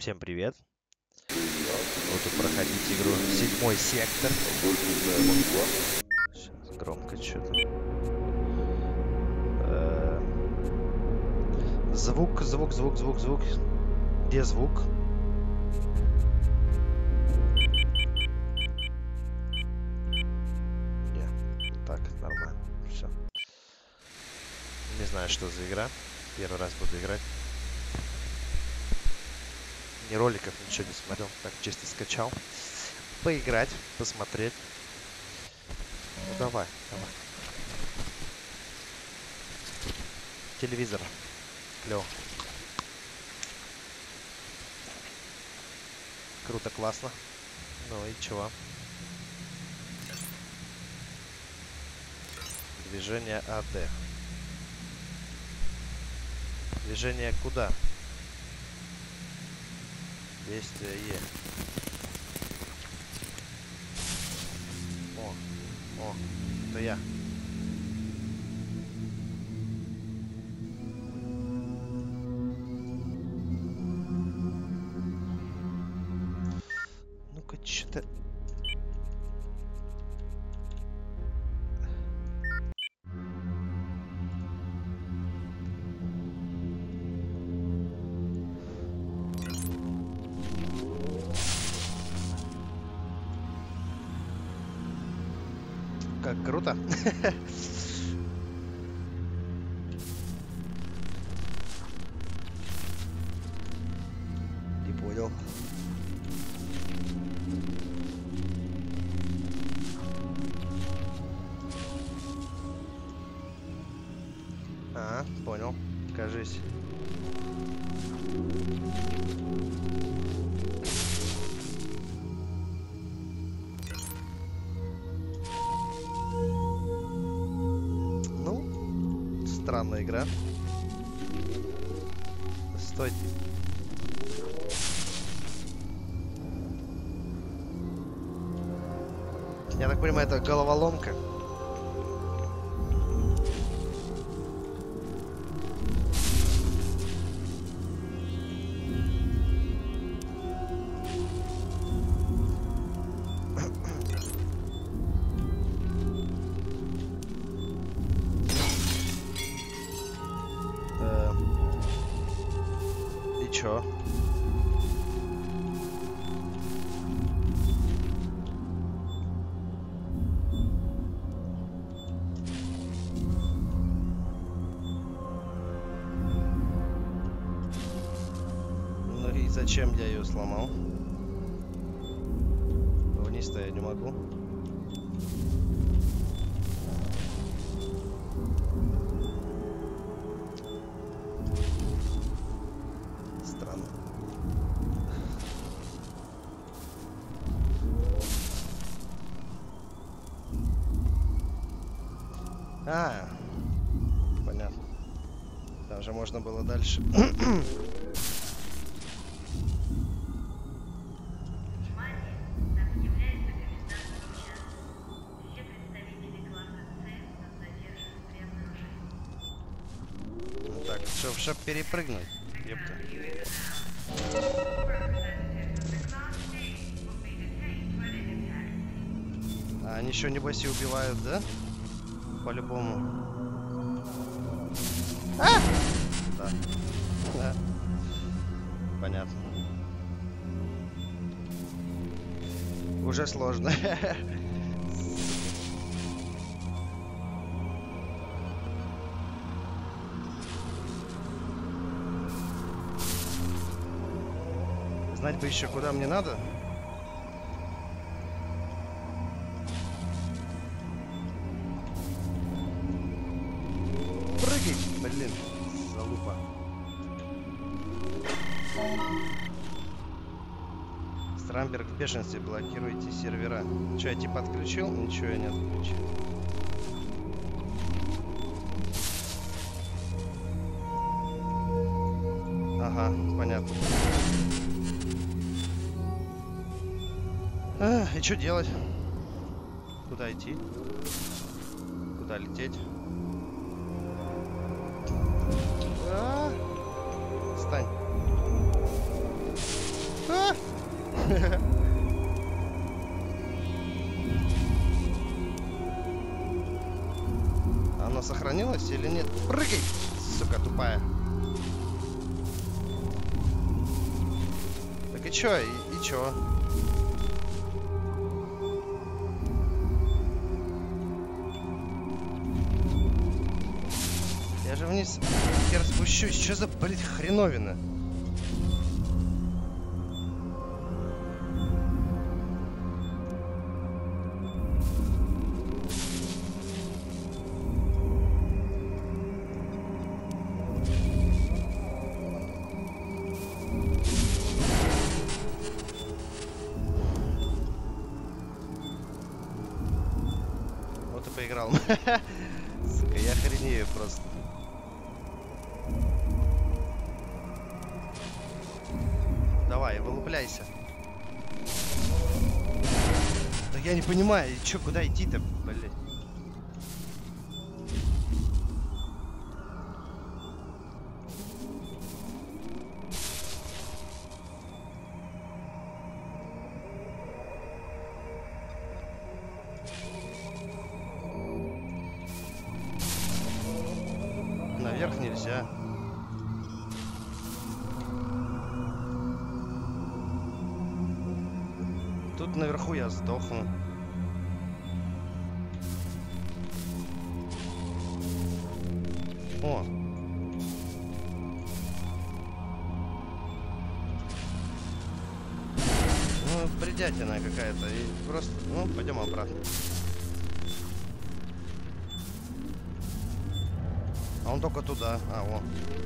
Всем привет. Буду проходить игру «Седьмой сектор». Сейчас громко что-то. Звук. Где звук? Не, так, нормально. Все. Не знаю, что за игра. Первый раз буду играть. Ни роликов, ничего не смотрел. Так, чисто скачал. Поиграть, посмотреть. Ну, давай. Телевизор. Клево. Круто, классно. Ну и чего? Движение АД. Движение куда? Действие Е. О, это я. Ну-ка, что-то... Как круто. Не понял. А, понял. Кажись. Странная игра. Стойте. Я так понимаю, это головоломка. И чё? Ну и зачем я ее сломал? Вниз-то я не могу. Странно. А, понятно. Там же можно было дальше. Так, чтоб перепрыгнуть. Ёпта. А они еще небось и убивают, да? По-любому. А! Да. Да. Понятно. Уже сложно. Знать бы еще, куда мне надо. Прыгай, блин, залупа. Страмберг в бешенстве, блокируйте сервера. Че, я типа отключил? Ничего я не отключил. Ага, понятно. И что делать? Куда идти? Куда лететь? Стань. Оно сохранилось или нет? Прыгай, сука тупая. Так и чё, и чё? Я же вниз хер спущусь. Что за, блядь, хреновина? Вот и поиграл. Сука, я хренею просто. Давай, вылупляйся. Да я не понимаю, чё, куда идти-то, блядь? Наверх нельзя. Тут наверху я сдохну. О! Ну, бредятина какая-то. И просто... Ну, пойдем обратно. А он только туда. А, о.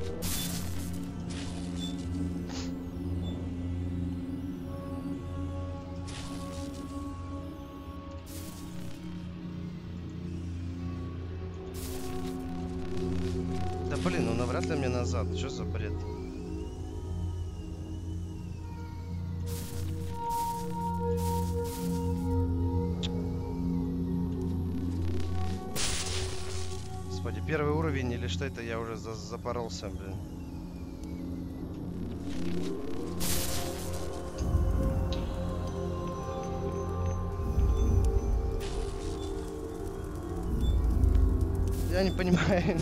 Да блин, ну навряд ли мне назад. Что за бред? Господи, первый уровень или что это? Я уже запоролся, блин. Я не понимаю.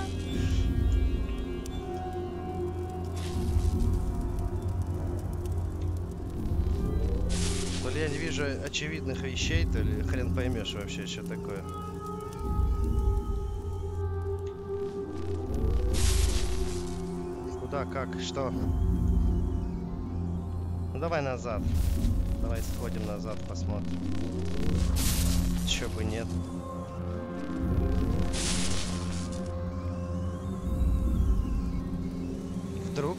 То ли я не вижу очевидных вещей, то ли хрен поймешь вообще, что такое. Куда, как, что? Ну давай назад. Давай сходим назад, посмотрим. Чё бы нет. Вдруг?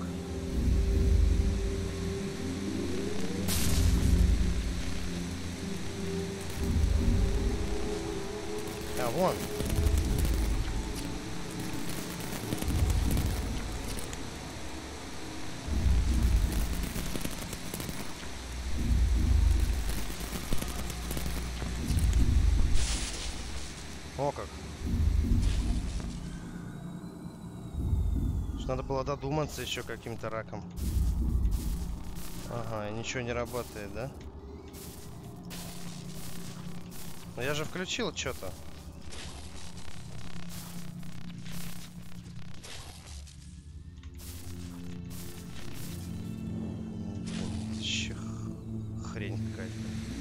А, вон. О как. Надо было додуматься еще каким-то раком. Ага, и ничего не работает, да? Но я же включил что-то. Че хрень какая-то.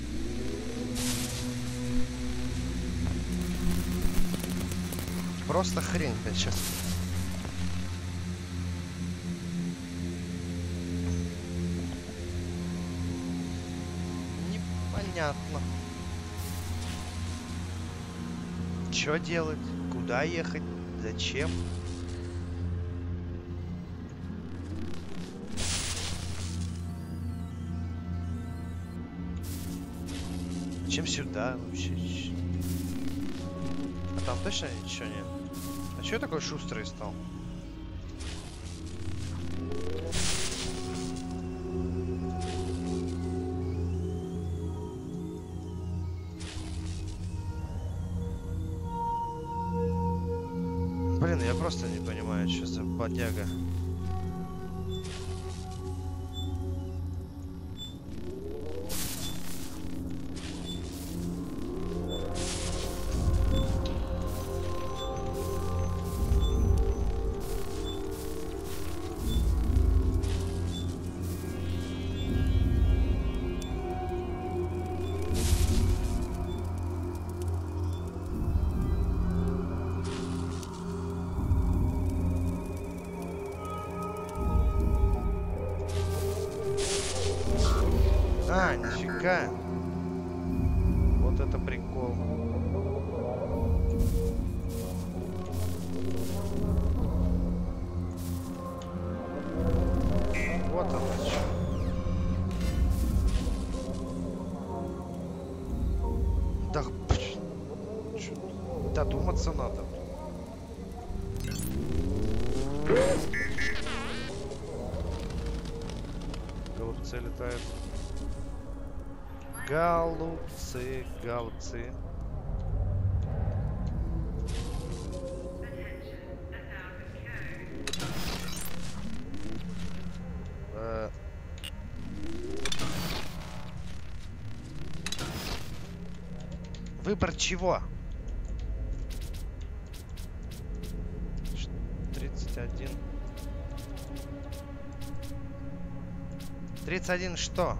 Просто хрень, блядь, сейчас. Непонятно. Что делать? Куда ехать? Зачем? Зачем сюда вообще? А там точно ничего нет? А чё я такой шустрый стал? Блин, я просто не понимаю, что за бодяга. А, нифига. Вот это прикол. Вот оно что. Да, додуматься надо. Голубцы летают. Голубцы, голубцы. Выбор чего? 31. 31 что?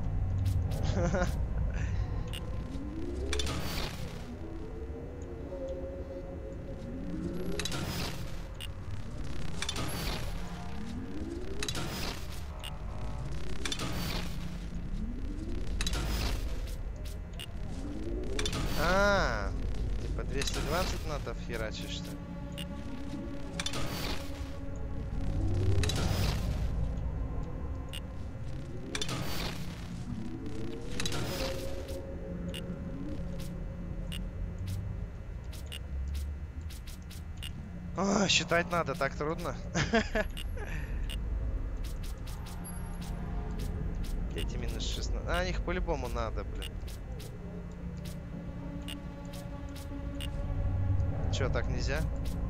А, типа 220 надо херачить, что ли? О, считать надо, так трудно. Эти минус 16. А, их по-любому надо, блин. Чё, так нельзя?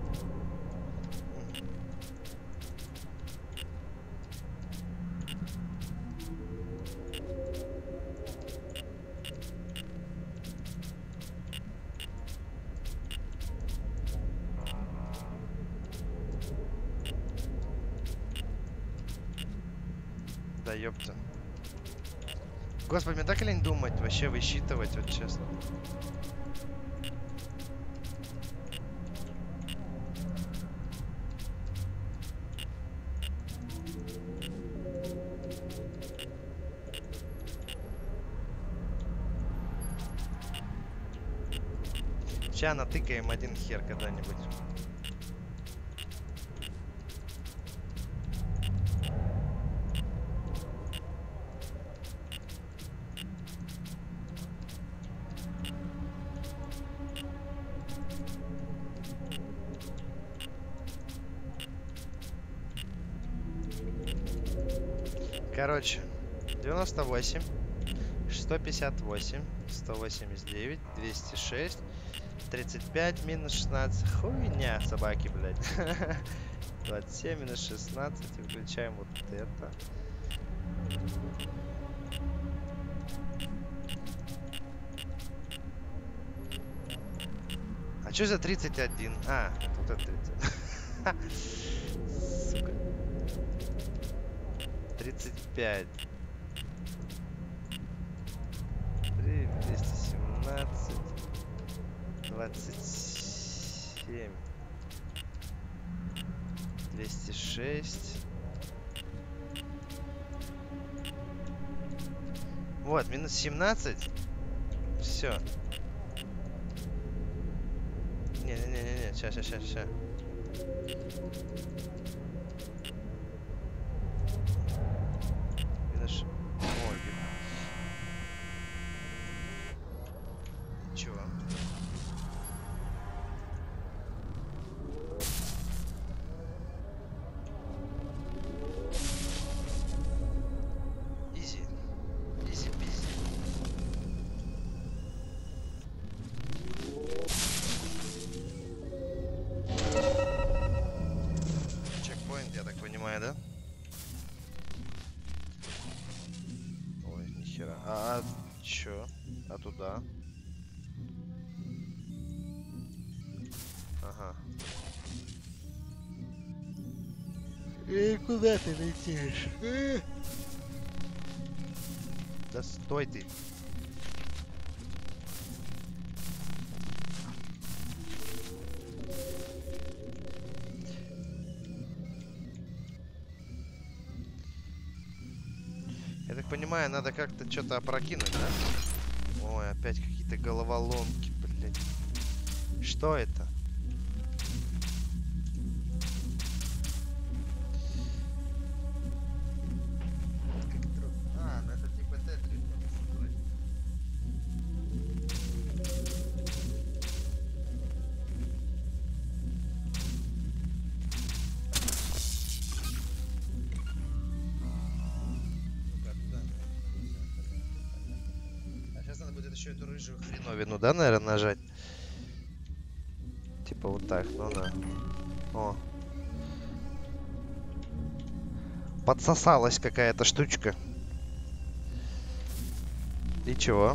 Да ёпта. Господи, мне так лень думать, вообще высчитывать, вот честно. Сейчас натыкаем один хер когда-нибудь. Короче, 98, 158, 189, 206, 35 минус 16. Хуйня, собаки, блядь. 27 минус 16. И включаем вот это. А что за 31? А, вот это 30. Сука. 35. 3, 217. 27. 206. Вот, минус 17. Все. Не-не-не-не, сейчас. Минус... Ой, чего? Изи. Изи-пизи. Чекпоинт, я так понимаю, да? Ой, нихера. А чё? А туда? Ага. И куда ты летишь? Да стой ты. Я так понимаю, надо как-то что-то опрокинуть, да? Ой, опять какие-то головоломки, блядь. Что это? А, ну это типа Тетрис. А сейчас надо будет еще эту рыжую хреновину, да, наверное, нажать? Типа вот так, ну да. О. Подсосалась какая-то штучка. И чего?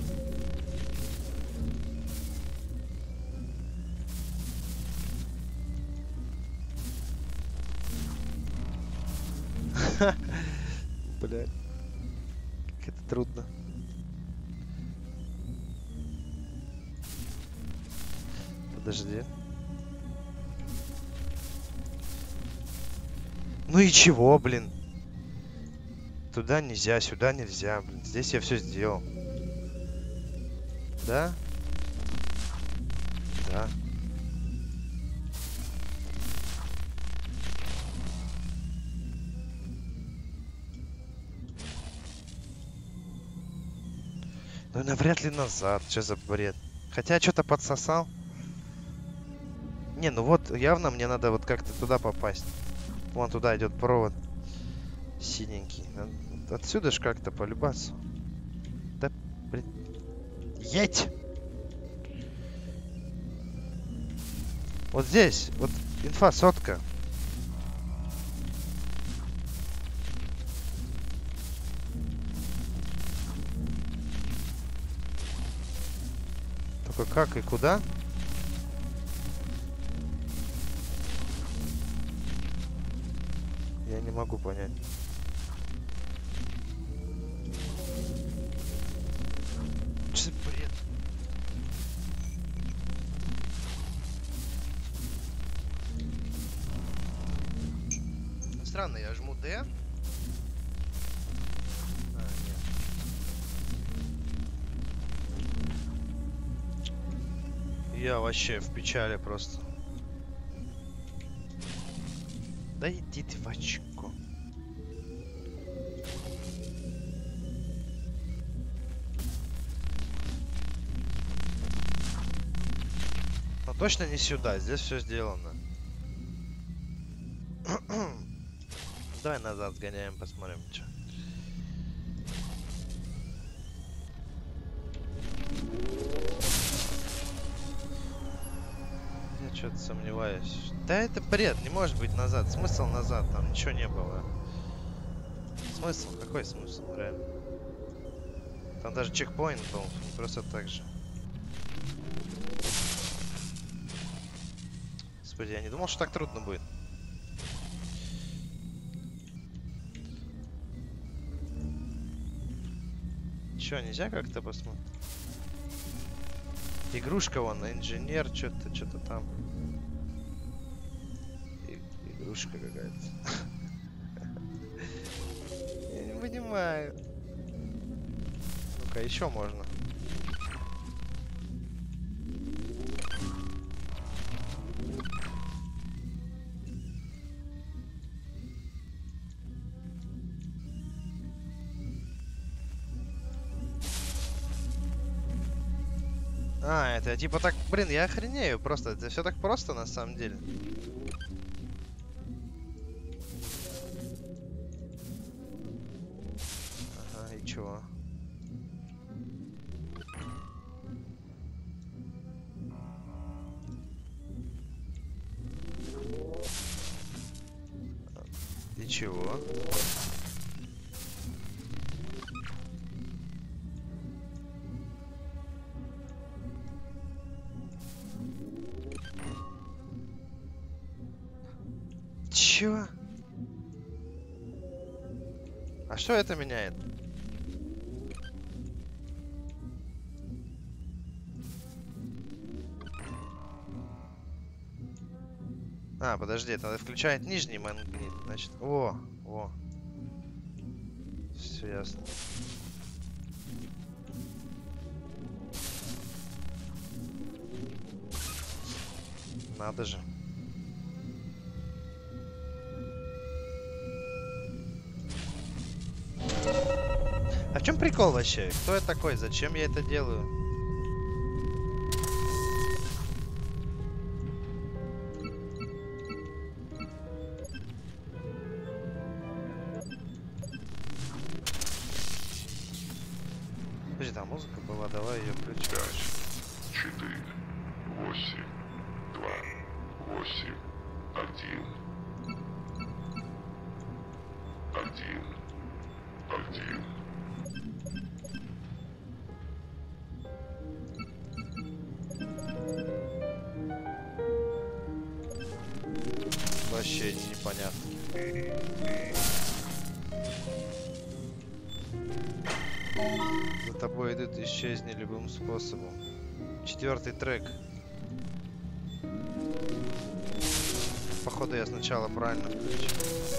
Блядь. Как это трудно. Подожди. Ну и чего, блин? Туда нельзя, сюда нельзя, блин. Здесь я все сделал. Да? Да. Ну навряд ли назад. Что за бред? Хотя что-то подсосал. Не, ну вот явно мне надо вот как-то туда попасть. Вон туда идет провод. Синенький. Отсюда ж как-то полюбаться. Да, блин. Едь! Вот здесь. Вот инфа сотка. Только как и куда? Я не могу понять. Что за бред? Странно, я жму D. А, нет. Я вообще в печали просто. Да иди ты в очко. Но точно не сюда, здесь все сделано. Давай назад сгоняем, посмотрим, что. Я что-то сомневаюсь. Да это бред, не может быть назад. Смысл назад, там ничего не было. Смысл? Какой смысл, реально? Там даже чекпоинт был, не просто так же. Господи, я не думал, что так трудно будет. Чё, нельзя как-то посмотреть? Игрушка вон, инженер, что-то там. Игрушка какая-то. Я не понимаю. Ну-ка, еще можно. А, это типа так, блин, я охренею просто. Это все так просто на самом деле. Ага, и чего? И чего? Чё? А что это меняет? А, подожди, это надо включать нижний магнит, значит. О. Все ясно. Надо же. А в чем прикол вообще? Кто я такой? Зачем я это делаю? Подожди, там музыка была, давай ее включим. 5, 4, 8, 2, 8, 1, 1, 1. Вообще непонятно. За тобой идут, исчезни любым способом. 4-й трек. Походу я сначала правильно включил.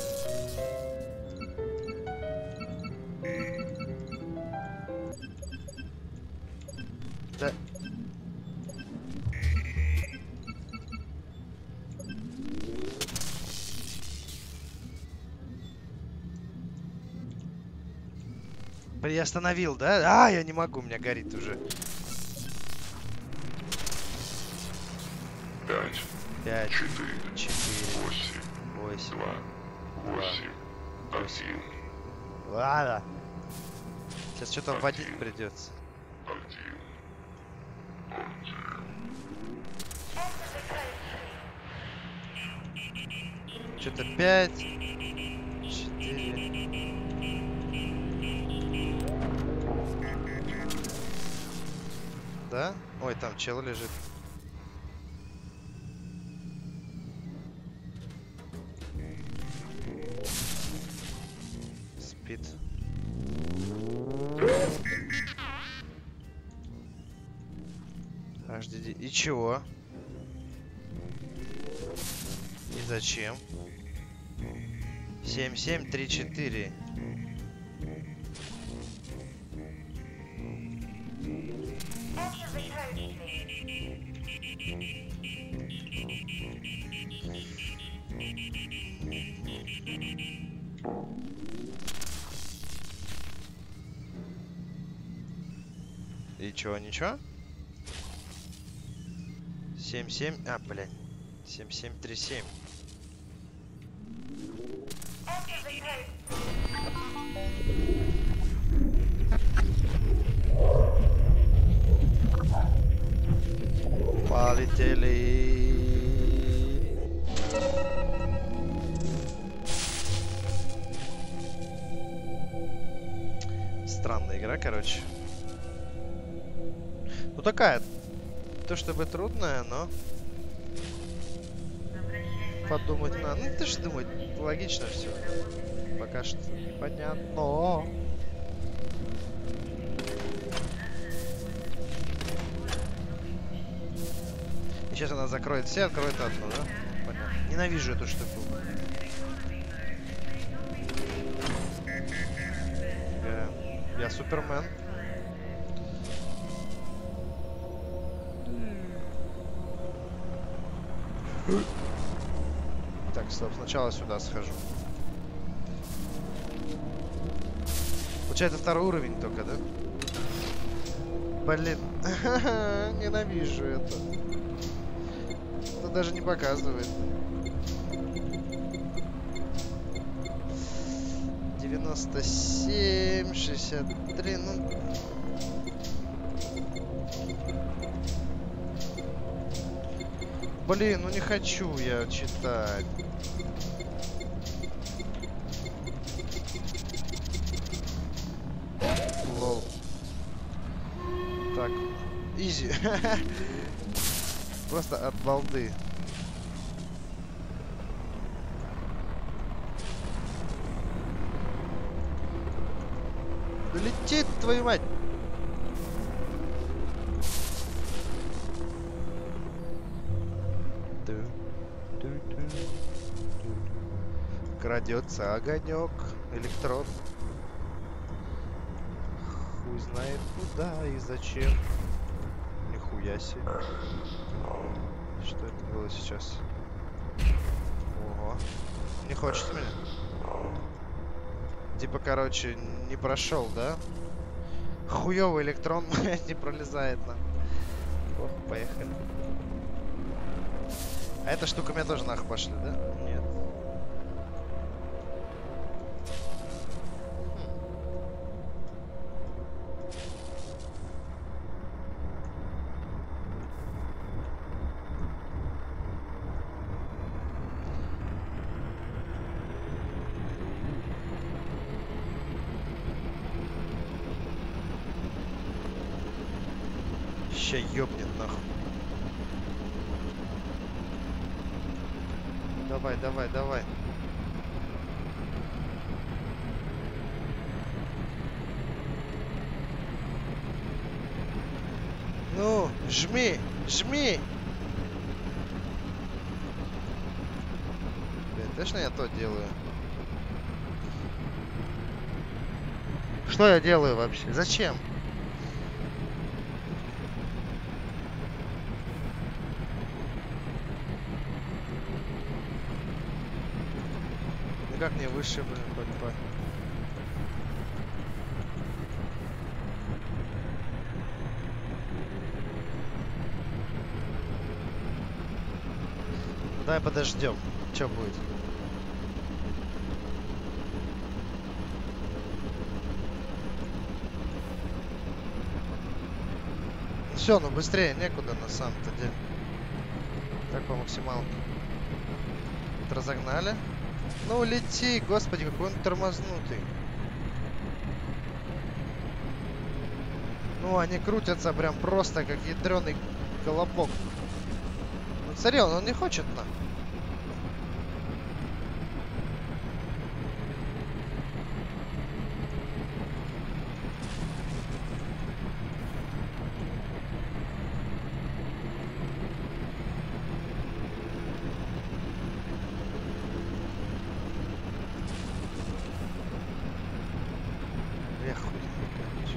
Да. Приостановил, да? А, я не могу, у меня горит уже. 5, 5, 4, 4, 8, 8. 2, 8, 1, Ладно. Сейчас что-то вводить придется. 1. Что-то 5, 4. Да? Ой, там чел лежит. Спит. HDD. И чего? И зачем? 7734. И чё, ничего? 77. А, блин. 7737. Полетели. Странная игра, короче. Ну такая, то чтобы трудная, но подумать надо. Ну ты же думать, логично все. Пока что непонятно. И сейчас она закроет все, откроет одну, да? Понятно. Ненавижу эту штуку. Я Супермен. Так, стоп, сначала сюда схожу. Получается второй уровень только, да? Блин, ненавижу это. Это даже не показывает. 97, 63, ну... Блин, ну не хочу я читать. Лол. Так, изи. Просто от балды. Да летит, твою мать! Крадется огонек, электрон. Хуй знает куда и зачем. Нихуя себе. Что это было сейчас? Ого. Не хочет меня? Типа, короче, не прошел, да? Хуёвый электрон не пролезает нам. Ох, поехали. А эта штука меня тоже нахуй пошли, да? Нет. Ща ёбнет нахуй. Давай, давай, давай. Ну, жми, жми. Блин, точно я то делаю? Что я делаю вообще? Зачем? Как мне выше, блин, хоть по... Давай подождем, что будет. Все, ну быстрее некуда на самом-то деле. Так по максималке. Разогнали. Ну лети, господи, какой он тормознутый. Ну они крутятся прям просто как ядреный колобок. Ну смотри, он не хочет на. Я хуй, короче.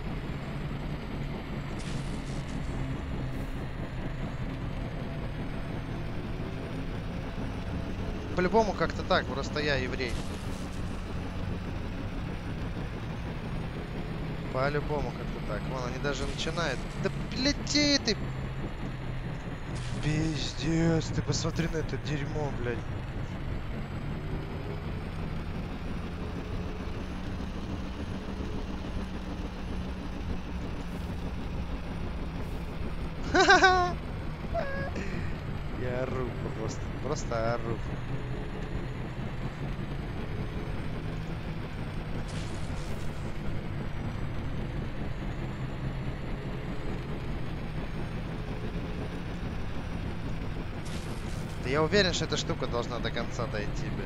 По-любому как-то так, просто я еврей. По-любому как-то так. Вон, они даже начинают. Да лети ты! Пиздец, ты посмотри на это дерьмо, блядь. Я ору просто ору. Да я уверен, что эта штука должна до конца дойти, блядь.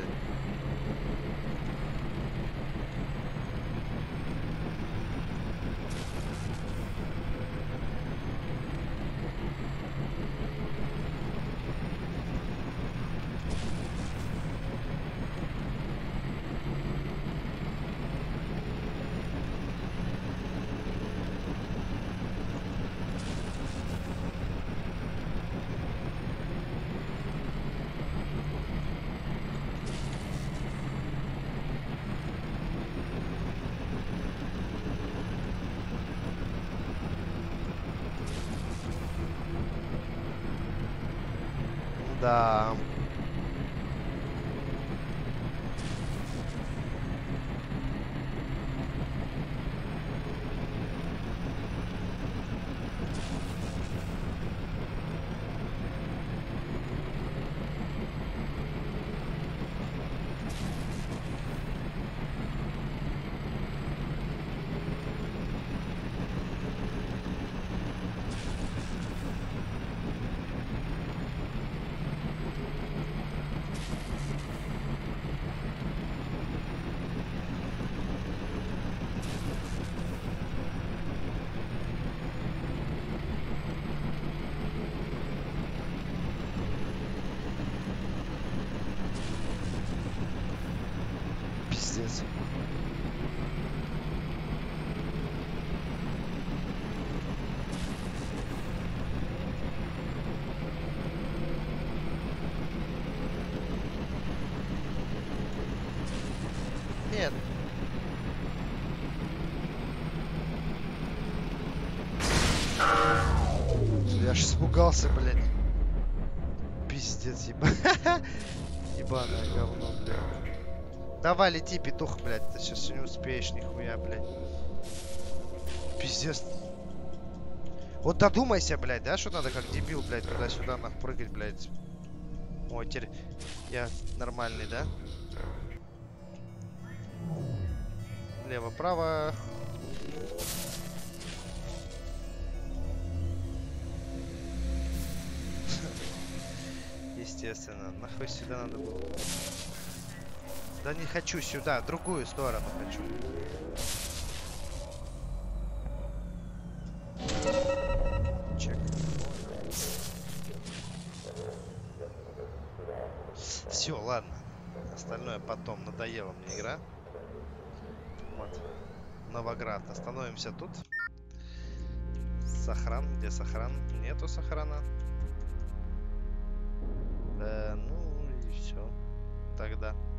Да. Пиздец. аж испугался, блядь. Пиздец, ебаное говно, блядь. Давай, лети, петух, блядь. Ты сейчас не успеешь, нихуя, блядь. Пиздец. Вот додумайся, блядь, да, что надо как дебил, блядь, туда-сюда прыгать, блядь. Ой, теперь я нормальный, да? Лево-право. Естественно. Нахуй сюда надо было. Да не хочу сюда, другую сторону хочу. Чек. Все, ладно. Остальное потом. Надоела мне игра. Вот. Новоград. Остановимся тут. Сохран. Где сохран? Нету сохрана. Ну и все. Тогда.